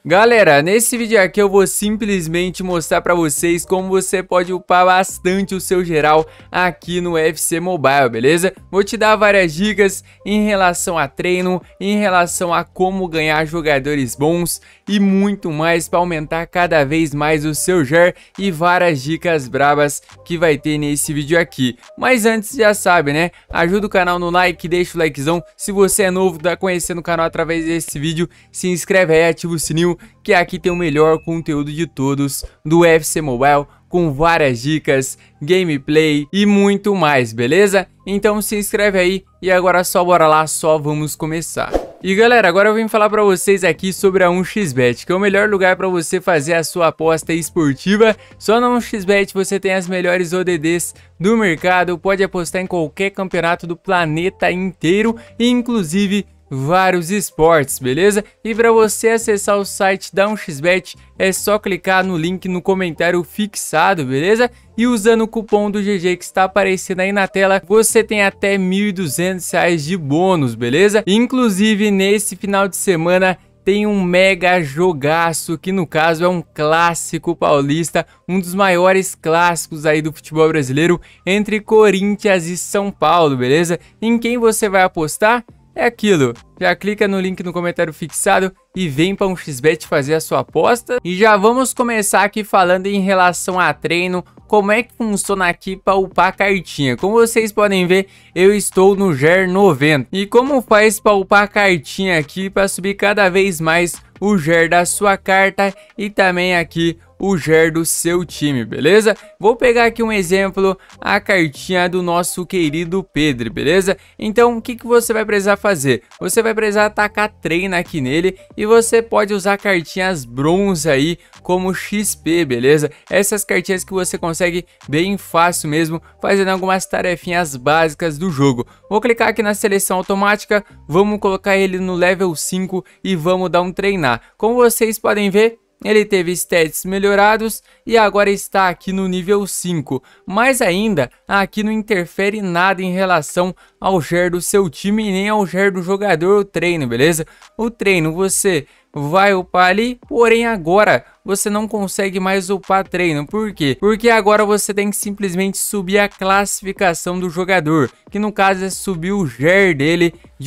Galera, nesse vídeo aqui eu vou simplesmente mostrar pra vocês como você pode upar bastante o seu geral aqui no FC Mobile, beleza? Vou te dar várias dicas em relação a treino, em relação a como ganhar jogadores bons e muito mais para aumentar cada vez mais o seu GER e várias dicas brabas que vai ter nesse vídeo aqui. Mas antes, já sabe, né? Ajuda o canal no like, deixa o likezão. Se você é novo, tá conhecendo o canal através desse vídeo, se inscreve aí, ativa o sininho, que aqui tem o melhor conteúdo de todos do FC Mobile, com várias dicas, gameplay e muito mais, beleza? Então se inscreve aí e agora só bora lá, só vamos começar. E galera, agora eu vim falar pra vocês aqui sobre a 1xBet, que é o melhor lugar pra você fazer a sua aposta esportiva. Só na 1xBet você tem as melhores ODDs do mercado, pode apostar em qualquer campeonato do planeta inteiro, inclusive vários esportes, beleza? E para você acessar o site da 1xBet é só clicar no link no comentário fixado, beleza? E usando o cupom do GG que está aparecendo aí na tela, você tem até R$ 1.200 de bônus, beleza? Inclusive nesse final de semana tem um mega jogaço, que no caso é um clássico paulista, um dos maiores clássicos aí do futebol brasileiro, entre Corinthians e São Paulo, beleza? Em quem você vai apostar? É aquilo, já clica no link no comentário fixado e vem para 1xBet fazer a sua aposta. E já vamos começar aqui falando em relação a treino, como é que funciona aqui para upar a cartinha. Como vocês podem ver, eu estou no GER 90. E como faz para upar a cartinha aqui para subir cada vez mais o GER da sua carta e também aqui o GER do seu time, beleza? Vou pegar aqui um exemplo, a cartinha do nosso querido Pedro, beleza? Então, o que você vai precisar fazer? Você vai precisar atacar treino aqui nele e você pode usar cartinhas bronze aí como XP, beleza? Essas cartinhas que você consegue bem fácil mesmo, fazendo algumas tarefinhas básicas do jogo. Vou clicar aqui na seleção automática, vamos colocar ele no level 5 e vamos dar um treinar. Como vocês podem ver, ele teve stats melhorados e agora está aqui no nível 5. Mas ainda, aqui não interfere nada em relação ao GER do seu time e nem ao GER do jogador ou treino, beleza? O treino você vai upar ali, porém agora você não consegue mais upar treino. Por quê? Porque agora você tem que simplesmente subir a classificação do jogador, que no caso é subir o GER dele de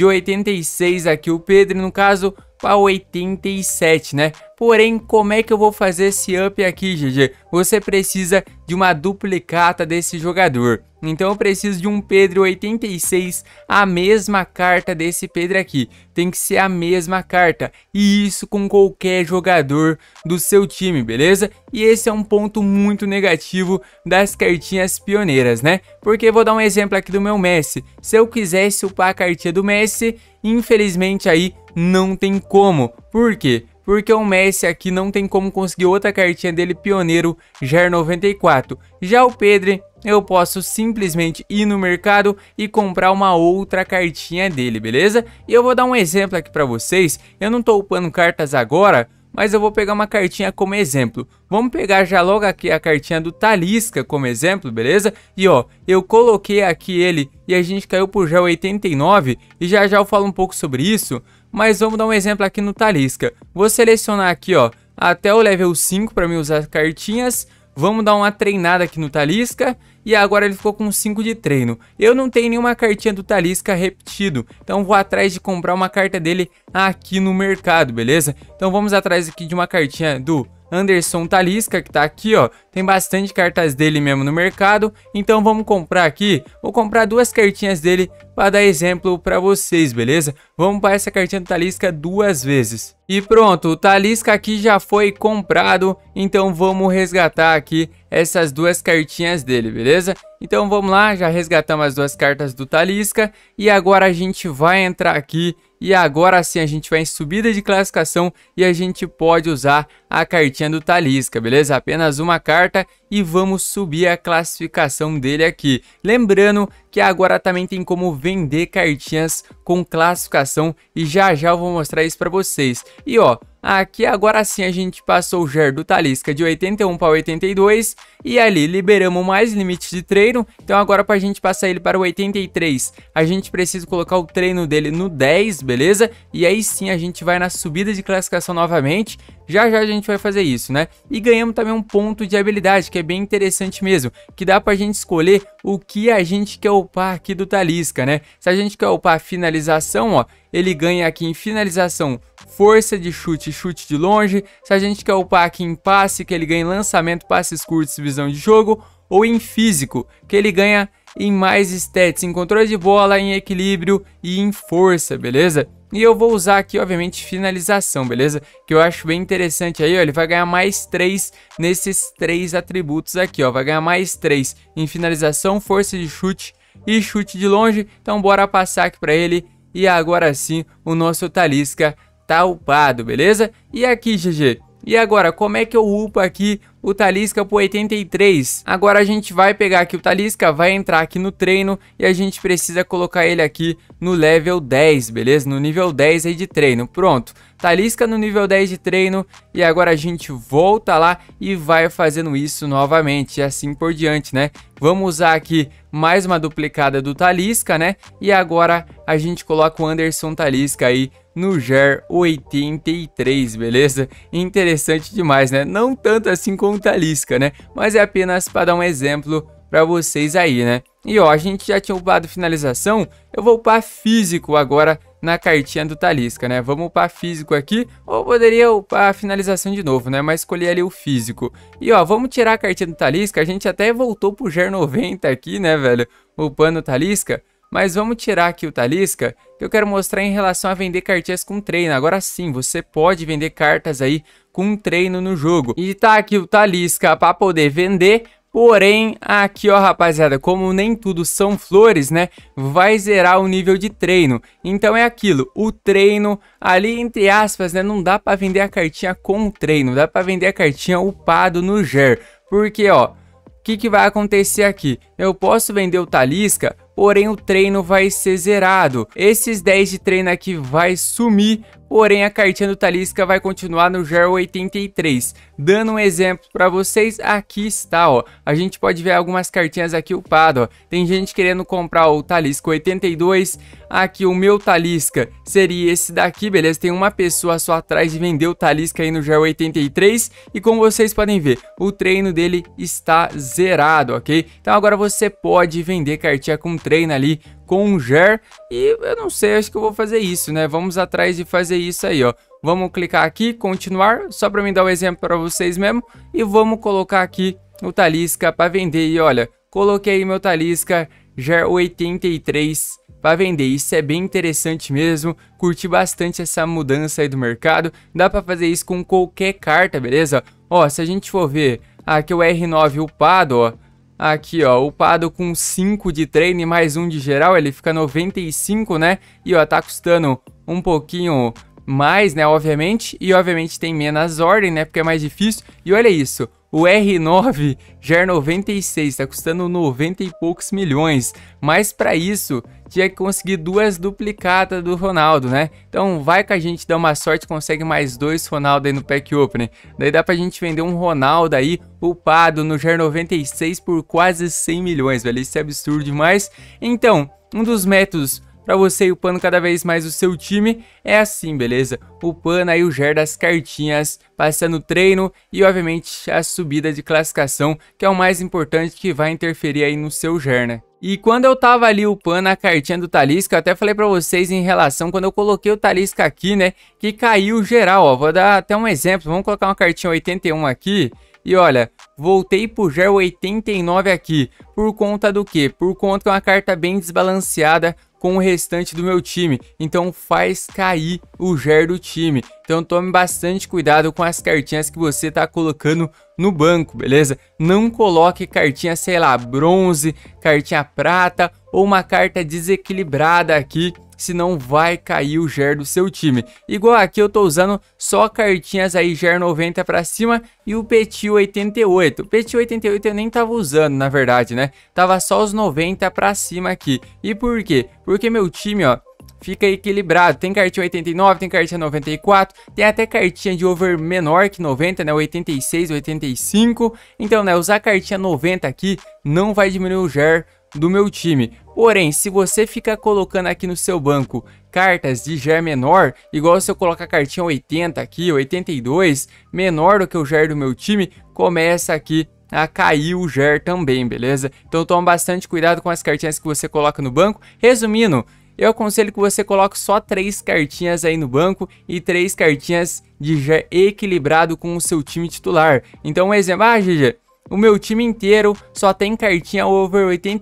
86 aqui, o Pedro no caso, para 87, né? Porém, como é que eu vou fazer esse up aqui, GG? Você precisa de uma duplicata desse jogador. Então eu preciso de um Pedro 86, a mesma carta desse Pedro aqui. Tem que ser a mesma carta. E isso com qualquer jogador do seu time, beleza? E esse é um ponto muito negativo das cartinhas pioneiras, né? Porque vou dar um exemplo aqui do meu Messi. Se eu quisesse upar a cartinha do Messi, infelizmente aí não tem como. Por quê? Porque o Messi aqui não tem como conseguir outra cartinha dele pioneiro GER 94. Já o Pedro, eu posso simplesmente ir no mercado e comprar uma outra cartinha dele, beleza? E eu vou dar um exemplo aqui pra vocês. Eu não tô upando cartas agora, mas eu vou pegar uma cartinha como exemplo. Vamos pegar já logo aqui a cartinha do Talisca como exemplo, beleza? E ó, eu coloquei aqui ele e a gente caiu pro GER 89 e já eu falo um pouco sobre isso. Mas vamos dar um exemplo aqui no Talisca. Vou selecionar aqui, ó, até o level 5 para mim usar cartinhas. Vamos dar uma treinada aqui no Talisca. E agora ele ficou com 5 de treino. Eu não tenho nenhuma cartinha do Talisca repetido. Então vou atrás de comprar uma carta dele aqui no mercado, beleza? Então vamos atrás aqui de uma cartinha do Anderson Talisca, que tá aqui, ó. Tem bastante cartas dele mesmo no mercado. Então vamos comprar aqui. Vou comprar 2 cartinhas dele para dar exemplo para vocês, beleza? Vamos para essa cartinha do Talisca 2 vezes. E pronto, o Talisca aqui já foi comprado. Então vamos resgatar aqui essas 2 cartinhas dele, beleza? Então vamos lá, já resgatamos as 2 cartas do Talisca. E agora a gente vai entrar aqui. E agora sim a gente vai em subida de classificação e a gente pode usar a cartinha do Talisca, beleza? Apenas uma carta e vamos subir a classificação dele aqui. Lembrando que agora também tem como vender cartinhas com classificação e já eu vou mostrar isso para vocês. E ó, aqui agora sim a gente passou o GER do Talisca de 81 para 82 e ali liberamos mais limites de treino. Então agora para a gente passar ele para o 83, a gente precisa colocar o treino dele no 10, beleza? E aí sim a gente vai na subida de classificação novamente. Já já a gente vai fazer isso, né? E ganhamos também um ponto de habilidade, que é bem interessante mesmo, que dá pra gente escolher o que a gente quer upar aqui do Talisca, né? Se a gente quer upar finalização, ó, ele ganha aqui em finalização força de chute e chute de longe. Se a gente quer upar aqui em passe, que ele ganha em lançamento, passes curtos e visão de jogo. Ou em físico, que ele ganha em mais stats, em controle de bola, em equilíbrio e em força, beleza? E eu vou usar aqui, obviamente, finalização, beleza? Que eu acho bem interessante aí, ó, ele vai ganhar mais 3 nesses 3 atributos aqui, ó. Vai ganhar mais 3 em finalização, força de chute e chute de longe. Então bora passar aqui pra ele. E agora sim, o nosso Talisca tá upado, beleza? E aqui, GG, e agora, como é que eu upo aqui o Talisca pro 83? Agora a gente vai pegar aqui o Talisca, vai entrar aqui no treino e a gente precisa colocar ele aqui no level 10, beleza? No nível 10 aí de treino. Pronto, Talisca no nível 10 de treino e agora a gente volta lá e vai fazendo isso novamente e assim por diante, né? Vamos usar aqui mais uma duplicada do Talisca, né? E agora a gente coloca o Anderson Talisca aí no GER 83, beleza? Interessante demais, né? Não tanto assim com o Talisca, né? Mas é apenas para dar um exemplo para vocês aí, né? E ó, a gente já tinha upado finalização, eu vou upar físico agora na cartinha do Talisca, né? Vamos upar físico aqui, ou poderia upar a finalização de novo, né? Mas escolhi ali o físico. E ó, vamos tirar a cartinha do Talisca, a gente até voltou pro GER 90 aqui, né, velho? Upando o Talisca. Mas vamos tirar aqui o Talisca, que eu quero mostrar em relação a vender cartinhas com treino. Agora sim, você pode vender cartas aí com treino no jogo. E tá aqui o Talisca para poder vender. Porém, aqui ó, rapaziada, como nem tudo são flores, né, vai zerar o nível de treino. Então é aquilo, o treino ali entre aspas, né, não dá para vender a cartinha com treino, dá para vender a cartinha upado no GER. Porque ó, o que vai acontecer aqui? Eu posso vender o Talisca, porém o treino vai ser zerado. Esses 10 de treino aqui vai sumir, porém a cartinha do Talisca vai continuar no GER 83. Dando um exemplo para vocês, aqui está, ó. A gente pode ver algumas cartinhas aqui upadas, ó. Tem gente querendo comprar o Talisca 82. Aqui o meu Talisca seria esse daqui, beleza? Tem uma pessoa só atrás de vender o Talisca aí no GER 83. E como vocês podem ver, o treino dele está zerado, ok? Então agora você pode vender cartinha com treino ali com o GER. E eu não sei, acho que eu vou fazer isso, né? Vamos atrás de fazer isso aí, ó. Vamos clicar aqui, continuar, só para me dar um exemplo para vocês mesmo. E vamos colocar aqui o Talisca para vender. E olha, coloquei meu Talisca GER 83 para vender. Isso é bem interessante mesmo. Curti bastante essa mudança aí do mercado. Dá para fazer isso com qualquer carta, beleza? Ó, se a gente for ver aqui o R9 upado, ó. Aqui ó, upado com 5 de treino e mais 1 de geral, ele fica 95, né? E ó, tá custando um pouquinho mais, né, obviamente. E obviamente tem menos ordem, né, porque é mais difícil. E olha isso, o R9 GER 96 tá custando 90 e poucos milhões. Mas para isso, tinha que conseguir 2 duplicadas do Ronaldo, né? Então vai que a gente dá uma sorte, consegue mais 2 Ronaldo aí no Pack Opening. Daí dá pra gente vender um Ronaldo aí, upado no GER 96 por quase 100 milhões, velho. Isso é absurdo demais. Então, um dos métodos para você ir upando cada vez mais o seu time é assim, beleza? Upando aí o GER das cartinhas, passando treino e obviamente a subida de classificação, que é o mais importante, que vai interferir aí no seu GER, né? E quando eu tava ali upando a cartinha do Talisca, eu até falei pra vocês em relação, quando eu coloquei o Talisca aqui, né, que caiu geral, ó. Vou dar até um exemplo, vamos colocar uma cartinha 81 aqui. E olha, voltei pro GER 89 aqui, por conta do quê? Por conta que é uma carta bem desbalanceada com o restante do meu time, então faz cair o GER do time. Então tome bastante cuidado com as cartinhas que você tá colocando no banco, beleza? Não coloque cartinha, sei lá, bronze, cartinha prata ou uma carta desequilibrada aqui, senão vai cair o GER do seu time. Igual aqui eu tô usando só cartinhas aí GER 90 pra cima e o Petit 88. O Petit 88 eu nem tava usando, na verdade, né? Tava só os 90 pra cima aqui. E por quê? Porque meu time, ó, fica equilibrado. Tem cartinha 89, tem cartinha 94, tem até cartinha de over menor que 90, né? 86, 85. Então, né, usar cartinha 90 aqui não vai diminuir o GER do meu time. Porém, se você ficar colocando aqui no seu banco cartas de GER menor, igual se eu colocar a cartinha 80 aqui, 82, menor do que o GER do meu time, começa aqui a cair o GER também, beleza? Então toma bastante cuidado com as cartinhas que você coloca no banco. Resumindo, eu aconselho que você coloque só 3 cartinhas aí no banco e 3 cartinhas de GER equilibrado com o seu time titular. Então um exemplo, GG, o meu time inteiro só tem cartinha over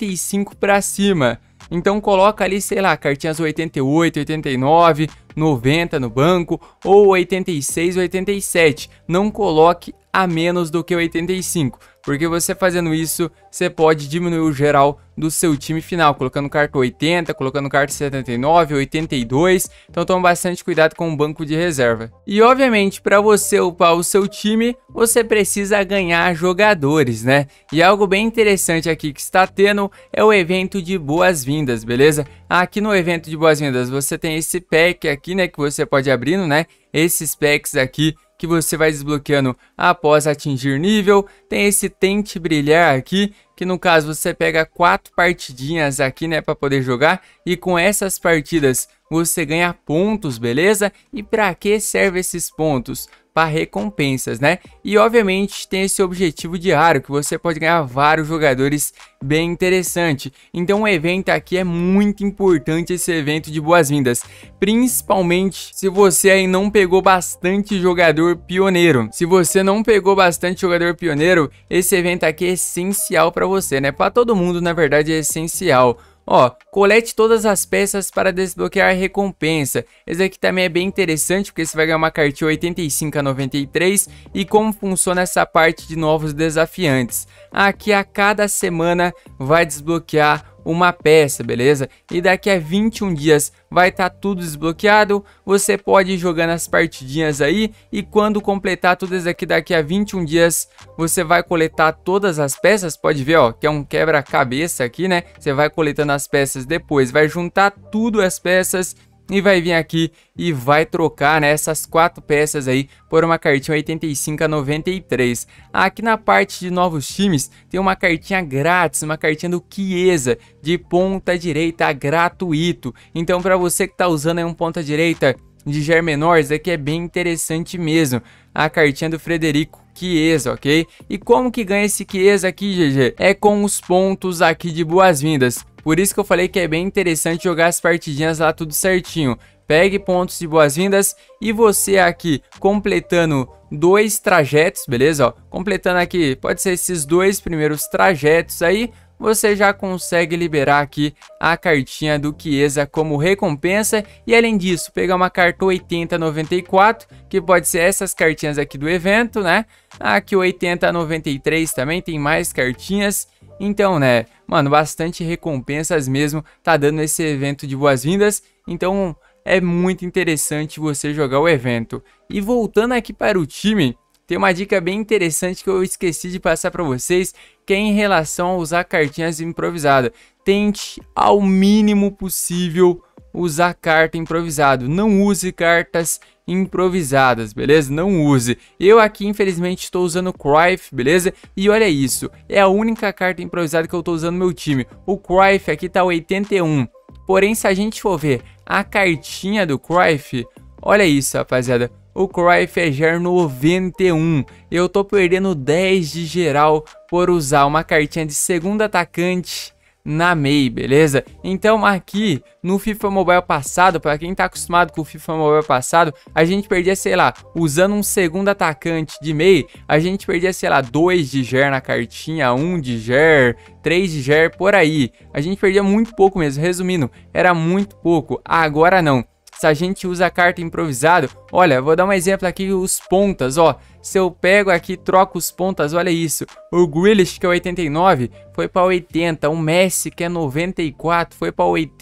85 pra cima. Então coloca ali, sei lá, cartinhas 88, 89, 90 no banco ou 86, 87. Não coloque a menos do que 85, porque você fazendo isso, você pode diminuir o geral do seu time final, colocando carta 80, colocando carta 79, 82, então tome bastante cuidado com o banco de reserva. E obviamente, para você upar o seu time, você precisa ganhar jogadores, né? E algo bem interessante aqui que está tendo é o evento de boas-vindas, beleza? Aqui no evento de boas-vindas, você tem esse pack aqui, né, que você pode abrindo, né? Esses packs aqui que você vai desbloqueando após atingir nível. Tem esse Tente Brilhar aqui, que no caso você pega 4 partidinhas aqui, né, para poder jogar, e com essas partidas você ganha pontos, beleza? E para que serve esses pontos? Para recompensas, né? E obviamente tem esse objetivo diário, que você pode ganhar vários jogadores, bem interessante. Então o evento aqui é muito importante, esse evento de boas-vindas, principalmente se você aí não pegou bastante jogador pioneiro. Se você não pegou bastante jogador pioneiro, esse evento aqui é essencial para você, né? Para todo mundo, na verdade, é essencial. Ó, colete todas as peças para desbloquear a recompensa. Esse aqui também é bem interessante, porque você vai ganhar uma cartinha 85 a 93. E como funciona essa parte de novos desafiantes? Aqui a cada semana vai desbloquear uma peça, beleza? E daqui a 21 dias vai estar tudo desbloqueado. Você pode ir jogando as partidinhas aí, e quando completar tudo isso aqui, daqui a 21 dias você vai coletar todas as peças. Pode ver, ó, que é um quebra-cabeça aqui, né? Você vai coletando as peças, depois vai juntar tudo as peças e vai vir aqui e vai trocar, né, essas 4 peças aí por uma cartinha 85 a 93. Aqui na parte de novos times tem uma cartinha grátis, uma cartinha do Chiesa de ponta direita gratuito. Então para você que tá usando aí um ponta direita de GER menor, isso aqui é bem interessante mesmo. A cartinha do Frederico Chiesa, ok? E como que ganha esse Chiesa aqui, GG? É com os pontos aqui de boas-vindas. Por isso que eu falei que é bem interessante jogar as partidinhas lá tudo certinho. Pegue pontos de boas-vindas e você aqui completando 2 trajetos, beleza? Ó, completando aqui, pode ser esses 2 primeiros trajetos aí, você já consegue liberar aqui a cartinha do Chiesa como recompensa. E além disso, pegar uma carta 80 a 94, que pode ser essas cartinhas aqui do evento, né? Aqui 80 a 93 também tem mais cartinhas. Então, né, mano, bastante recompensas mesmo tá dando esse evento de boas-vindas. Então é muito interessante você jogar o evento. E voltando aqui para o time, tem uma dica bem interessante que eu esqueci de passar para vocês, que é em relação a usar cartinhas improvisadas. Tente ao mínimo possível usar carta improvisado. Não use cartas improvisadas, beleza? Não use. Eu aqui infelizmente estou usando o Cruyff, beleza? E olha isso, é a única carta improvisada que eu estou usando no meu time. O Cruyff aqui tá 81. Porém, se a gente for ver a cartinha do Cruyff, olha isso, rapaziada. O Cruyff é GER 91. Eu tô perdendo 10 de geral por usar uma cartinha de segundo atacante na MEI, beleza? Então aqui no FIFA Mobile passado, para quem tá acostumado com o FIFA Mobile passado, a gente perdia, sei lá, usando um segundo atacante de MEI, a gente perdia, sei lá, 2 de GER na cartinha, 1 de GER, 3 de GER, por aí. A gente perdia muito pouco mesmo, resumindo, era muito pouco. Agora não. Se a gente usa a carta improvisado, olha, vou dar um exemplo aqui, os pontas, ó. Se eu pego aqui, troco os pontas, olha isso. O Grealish, que é 89, foi para 80. O Messi, que é 94, foi para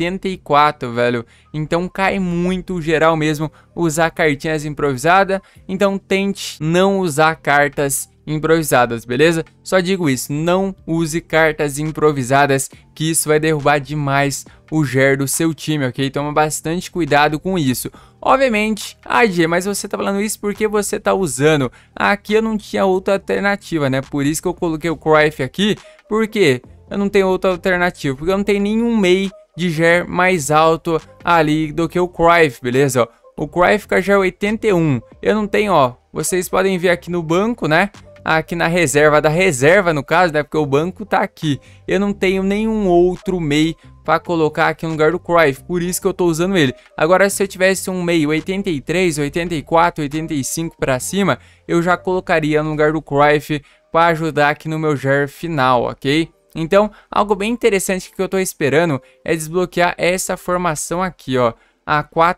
84, velho. Então cai muito geral mesmo usar cartinhas improvisadas. Então tente não usar cartas improvisadas, beleza? Só digo isso, não use cartas improvisadas, que isso vai derrubar demais o GER do seu time, ok? Toma bastante cuidado com isso. Obviamente, G, mas você tá falando isso porque você tá usando. Aqui eu não tinha outra alternativa, né? Por isso que eu coloquei o Cruyff aqui, porque eu não tenho outra alternativa, porque eu não tenho nenhum MEI de GER mais alto ali do que o Cruyff, beleza? Ó, o Cruyff fica GER 81, eu não tenho, ó, vocês podem ver aqui no banco, né? Aqui na reserva da reserva, no caso, né? Porque o banco tá aqui. Eu não tenho nenhum outro MEI para colocar aqui no lugar do Cruyff, por isso que eu tô usando ele. Agora, se eu tivesse um MEI 83, 84, 85 para cima, eu já colocaria no lugar do Cruyff para ajudar aqui no meu GER final, ok? Então, algo bem interessante que eu tô esperando é desbloquear essa formação aqui, ó. A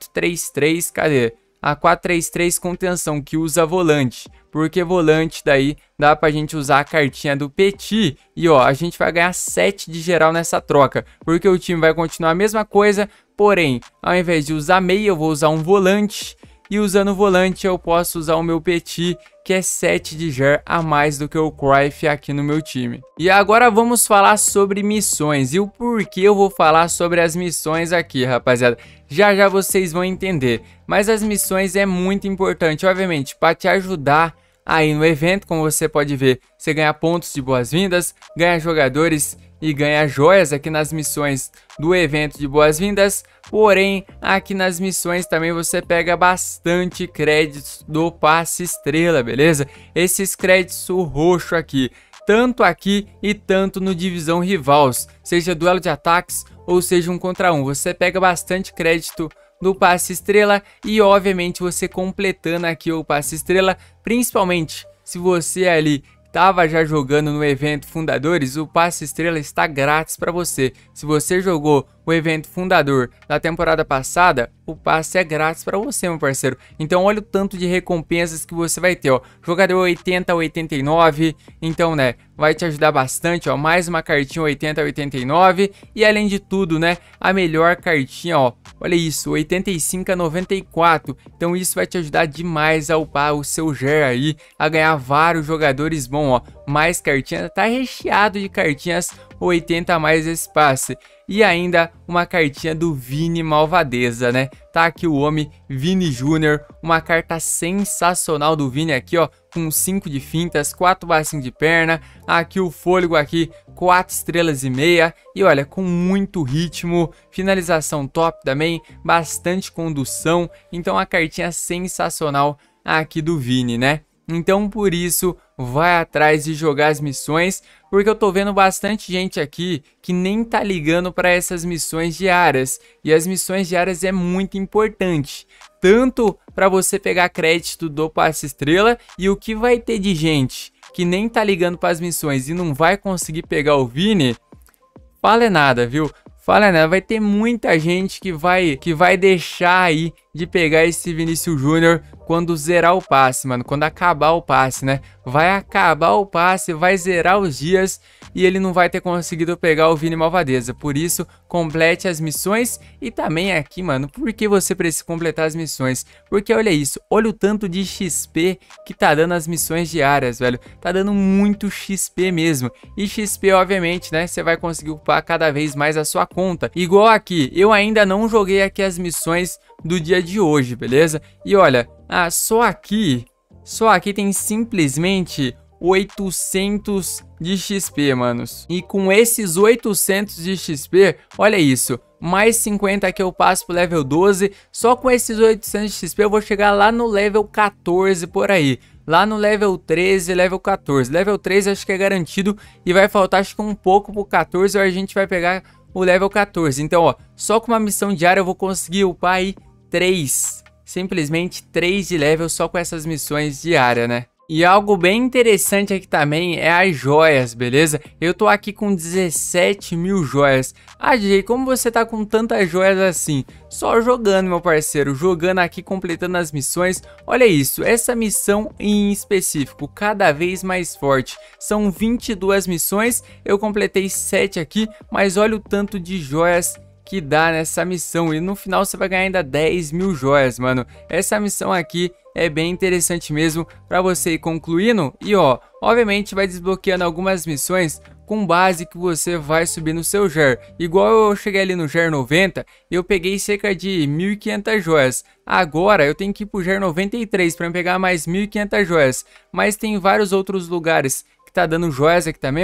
4-3-3, cadê? A 4-3-3 contenção, que usa volante, porque volante daí dá pra gente usar a cartinha do Petit e ó, a gente vai ganhar 7 de geral nessa troca, porque o time vai continuar a mesma coisa, porém, ao invés de usar meia, eu vou usar um volante, e usando o volante eu posso usar o meu Petit, que é 7 de GER a mais do que o Cruyff aqui no meu time. E agora vamos falar sobre missões, e o porquê eu vou falar sobre as missões aqui, rapaziada. Já já vocês vão entender, mas as missões é muito importante, obviamente, para te ajudar aí no evento. Como você pode ver, você ganha pontos de boas-vindas, ganha jogadores e ganha joias aqui nas missões do evento de boas-vindas. Porém, aqui nas missões também você pega bastante créditos do passe estrela, beleza? Esses créditos roxo aqui, tanto aqui e tanto no divisão rivals, seja duelo de ataques ou seja 1 contra 1, você pega bastante crédito do passe estrela e obviamente você completando aqui o passe estrela, principalmente se você ali estava já jogando no evento Fundadores, o passe estrela está grátis para você. Se você jogou o evento Fundador da temporada passada, o passe é grátis para você, meu parceiro. Então olha o tanto de recompensas que você vai ter, ó. Jogador 80 a 89, então, né, vai te ajudar bastante, ó. Mais uma cartinha 80 a 89 e além de tudo, né, a melhor cartinha, ó. Olha isso, 85 a 94. Então isso vai te ajudar demais a upar o seu GER aí, a ganhar vários jogadores bons, ó. Mais cartinhas, tá recheado de cartinhas 80 a mais esse passe. E ainda uma cartinha do Vini Malvadeza, né? Tá aqui o homem Vini Júnior, uma carta sensacional do Vini aqui, ó, com 5 de fintas, 4 bacinhos de perna, aqui o fôlego aqui, 4 estrelas e meia, e olha, com muito ritmo, finalização top também, bastante condução, então a cartinha sensacional aqui do Vini, né? Então por isso, vai atrás de jogar as missões, porque eu tô vendo bastante gente aqui que nem tá ligando para essas missões diárias. E as missões diárias é muito importante, tanto para você pegar crédito do passe estrela, e o que vai ter de gente que nem tá ligando para as missões e não vai conseguir pegar o Vini, fala nada, viu? Fala, né? Vai ter muita gente que vai deixar aí de pegar esse Vinícius Júnior quando zerar o passe, mano. Quando acabar o passe, né? Vai acabar o passe, vai zerar os dias e ele não vai ter conseguido pegar o Vini Malvadeza. Por isso, complete as missões. E também aqui, mano, por que você precisa completar as missões? Porque olha isso, olha o tanto de XP que tá dando as missões diárias, velho. Tá dando muito XP mesmo. E XP, obviamente, né? Você vai conseguir upar cada vez mais a sua conta. Igual aqui, eu ainda não joguei aqui as missões do dia de hoje, beleza? E olha, só aqui tem simplesmente 800 de XP, manos. E com esses 800 de XP, olha isso, mais 50 que eu passo pro level 12, só com esses 800 de XP eu vou chegar lá no level 14 por aí. Lá no level 13, level 14. Level 13 acho que é garantido e vai faltar acho que um pouco pro 14 ou a gente vai pegar o level 14. Então, ó, só com uma missão diária eu vou conseguir upar aí 3. Simplesmente 3 de level só com essas missões diárias, né? E algo bem interessante aqui também é as joias, beleza? Eu tô aqui com 17 mil joias. DJ, como você tá com tantas joias assim? Só jogando, meu parceiro, jogando aqui, completando as missões. Olha isso, essa missão em específico, cada vez mais forte. São 22 missões, eu completei 7 aqui, mas olha o tanto de joias que dá nessa missão. E no final você vai ganhar ainda 10 mil joias, mano. Essa missão aqui é bem interessante mesmo para você ir concluindo. E ó, obviamente vai desbloqueando algumas missões com base que você vai subir no seu GER. Igual eu cheguei ali no GER 90, eu peguei cerca de 1.500 joias. Agora eu tenho que ir pro GER 93 para pegar mais 1.500 joias. Mas tem vários outros lugares que tá dando joias aqui também, ó.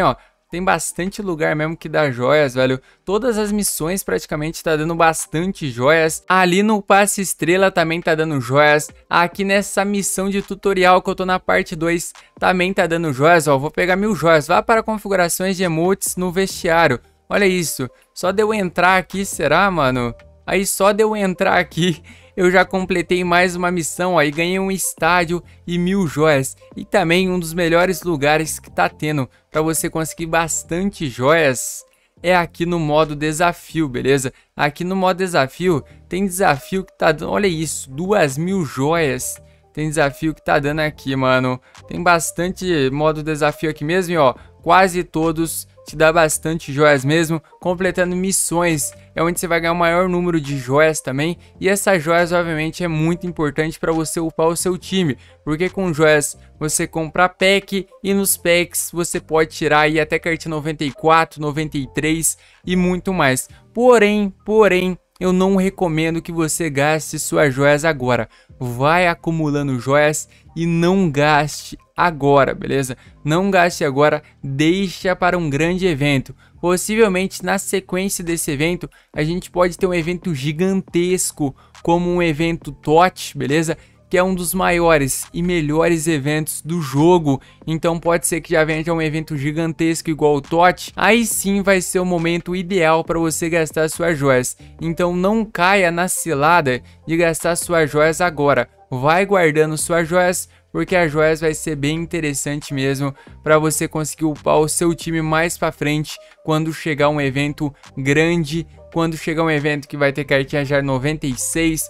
tem bastante lugar mesmo que dá joias, velho. Todas as missões praticamente tá dando bastante joias. Ali no passe estrela também tá dando joias. Aqui nessa missão de tutorial que eu tô na parte 2 também tá dando joias, ó. Vou pegar 1000 joias. Vá para configurações de emotes no vestiário. Olha isso. Só de eu entrar aqui, será, mano? Aí só de eu entrar aqui, eu já completei mais uma missão, aí ganhei um estádio e 1000 joias. E também um dos melhores lugares que tá tendo para você conseguir bastante joias é aqui no modo desafio, beleza? Aqui no modo desafio tem desafio que tá dando, olha isso, 2000 joias. Tem desafio que tá dando aqui, mano. Tem bastante modo desafio aqui mesmo, e ó, quase todos te dá bastante joias mesmo, completando missões, é onde você vai ganhar o maior número de joias também, e essas joias obviamente é muito importante para você upar o seu time, porque com joias você compra pack, e nos packs você pode tirar aí até cartinha 94, 93 e muito mais. Porém, eu não recomendo que você gaste suas joias agora. Vai acumulando joias e não gaste agora, beleza? Não gaste agora, deixa para um grande evento. Possivelmente na sequência desse evento, a gente pode ter um evento gigantesco, como um evento TOT, beleza? Que é um dos maiores e melhores eventos do jogo, então pode ser que já venha um evento gigantesco igual o TOT, aí sim vai ser o momento ideal para você gastar suas joias, então não caia na cilada de gastar suas joias agora, vai guardando suas joias, porque as joias vai ser bem interessante mesmo para você conseguir upar o seu time mais para frente quando chegar um evento grande, quando chegar um evento que vai ter cartinha já 96,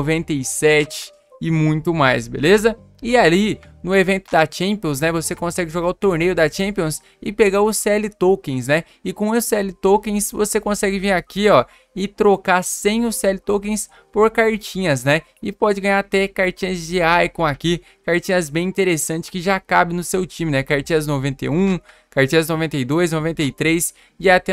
97 e muito mais, beleza? E ali, no evento da Champions, né, você consegue jogar o torneio da Champions e pegar os CL Tokens, né? E com os CL Tokens, você consegue vir aqui, ó, e trocar sem os CL Tokens por cartinhas, né? E pode ganhar até cartinhas de Icon aqui, cartinhas bem interessantes que já cabem no seu time, né? Cartinhas 91, cartinhas 92, 93 e até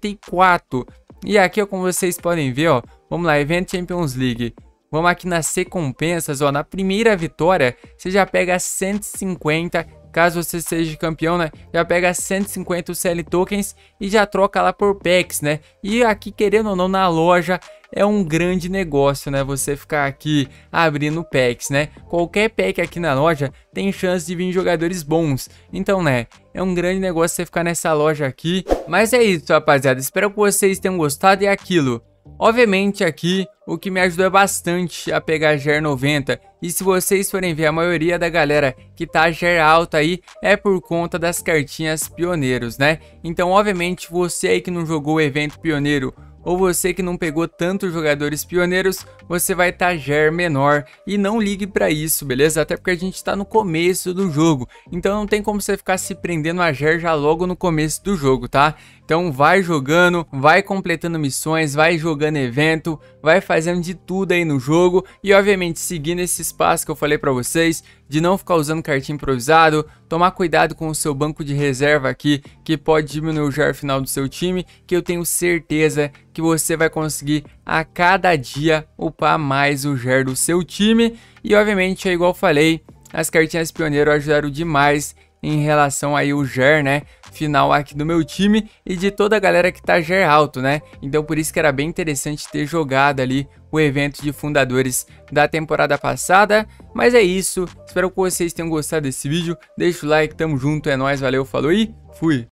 94. E aqui, ó, como vocês podem ver, ó, vamos lá, Event Champions League. Vamos aqui nas recompensas, ó, na primeira vitória, você já pega 150, caso você seja campeão, né, já pega 150 CL Tokens e já troca lá por packs, né, e aqui, querendo ou não, na loja, é um grande negócio, né, você ficar aqui abrindo packs, né, qualquer pack aqui na loja tem chance de vir jogadores bons, então, né, é um grande negócio você ficar nessa loja aqui, mas é isso, rapaziada, espero que vocês tenham gostado e é aquilo. Obviamente aqui o que me ajudou bastante a pegar GER 90 e se vocês forem ver a maioria da galera que tá GER alta aí é por conta das cartinhas pioneiros, né? Então obviamente você aí que não jogou o evento pioneiro ou você que não pegou tantos jogadores pioneiros, você vai estar GER menor e não ligue pra isso, beleza? Até porque a gente tá no começo do jogo, então não tem como você ficar se prendendo a GER já logo no começo do jogo, tá? Então vai jogando, vai completando missões, vai jogando evento, vai fazendo de tudo aí no jogo e obviamente seguindo esses passos que eu falei pra vocês, de não ficar usando cartinha improvisado, tomar cuidado com o seu banco de reserva aqui, que pode diminuir o GER final do seu time, que eu tenho certeza que você vai conseguir a cada dia upar mais o GER do seu time. E obviamente, é igual eu falei, as cartinhas pioneiro ajudaram demais em relação aí o GER, né, final aqui do meu time e de toda a galera que tá GER alto, né? Então por isso que era bem interessante ter jogado ali o evento de fundadores da temporada passada. Mas é isso, espero que vocês tenham gostado desse vídeo, deixa o like, tamo junto, é nóis, valeu, falou e fui!